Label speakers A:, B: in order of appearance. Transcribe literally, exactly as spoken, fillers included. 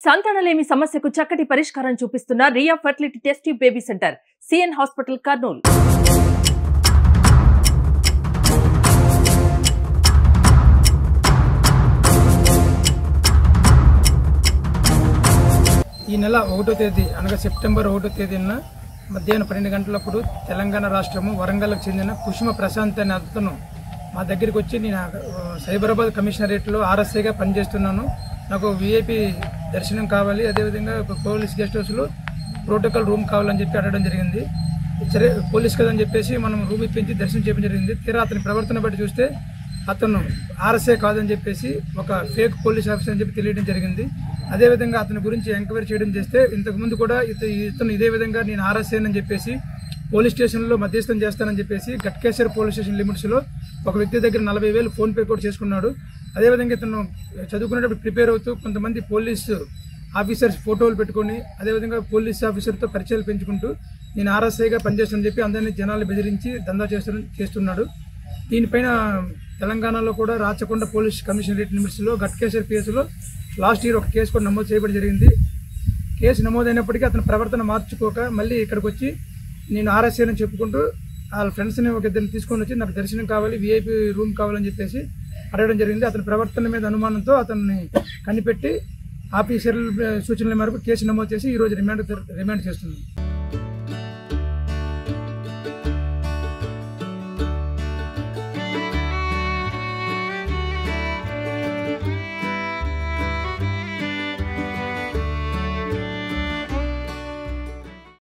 A: సంతానలేమి సమస్యకు చక్కటి పరిష్కారం చూపిస్తున్న Riya fertility test baby centre CN hospital Kurnool.
B: ఈ నెల ఒకటో తేదీ అనగా సెప్టెంబర్ ఒకటో తేదీన మధ్యాహ్నం పన్నెండు గంటలప్పుడు తెలంగాణ రాష్ట్రము వరంగల్కు చెందిన కుసుమ ప్రశాంత్ అనే అతను మా దగ్గరికి వచ్చి నేను సైబరాబాద్ కమిషనరేట్లో ఆర్ఎస్ఐగా పనిచేస్తున్నాను, నాకు విఐపి దర్శనం కావాలి, అదేవిధంగా పోలీస్ గెస్ట్ హౌస్లో ప్రోటోకాల్ రూమ్ కావాలని చెప్పి అడగడం జరిగింది. సరే పోలీస్ కదని చెప్పేసి మనం రూమ్ ఇప్పించి దర్శనం చేయడం జరిగింది. తీరా అతని ప్రవర్తన బట్టి చూస్తే అతను ఆర్ఎస్ఐ కాదని చెప్పేసి ఒక ఫేక్ పోలీస్ ఆఫీసర్ అని చెప్పి తెలియడం జరిగింది. అదేవిధంగా అతని గురించి ఎంక్వైరీ చేయడం చేస్తే ఇంతకుముందు కూడా ఇత ఇతను ఇదే విధంగా నేను ఆర్ఎస్ఐ అని చెప్పేసి పోలీస్ స్టేషన్లో మధ్యస్థం చేస్తానని చెప్పేసి గట్కేశ్వర్ పోలీస్ స్టేషన్ లిమిట్స్లో ఒక వ్యక్తి దగ్గర నలభై వేలు ఫోన్పే కూడా చేసుకున్నాడు. అదేవిధంగా ఇతను చదువుకునేటప్పుడు ప్రిపేర్ అవుతూ కొంతమంది పోలీసు ఆఫీసర్స్ ఫోటోలు పెట్టుకొని అదేవిధంగా పోలీస్ ఆఫీసర్తో పరిచయాలు పెంచుకుంటూ నేను ఆర్ఎస్ఐగా పనిచేస్తానని చెప్పి అందరినీ జనాలు బెదిరించి దందా చేస్తు చేస్తున్నాడు. దీనిపైన తెలంగాణలో కూడా రాచకొండ పోలీస్ కమిషనరేట్ లిమిట్స్లో గట్కేశ్వర్ కేసులో లాస్ట్ ఇయర్ ఒక కేసు కూడా నమోదు చేయబడి జరిగింది. కేసు నమోదైనప్పటికీ అతను ప్రవర్తన మార్చుకోక మళ్ళీ ఇక్కడికి వచ్చి నేను ఆర్ఎస్ఐ అని చెప్పుకుంటూ వాళ్ళ ఫ్రెండ్స్ని ఒక ఇద్దరిని తీసుకొని వచ్చి నాకు దర్శనం కావాలి, విఐపి రూమ్ కావాలని చెప్పేసి అడగడం జరిగింది. అతని ప్రవర్తన మీద అనుమానంతో అతన్ని కనిపెట్టి ఆఫీసర్ల సూచనల మేరకు కేసు నమోదు చేసి ఈరోజు రిమాండ్ రిమాండ్ చేస్తున్నాం.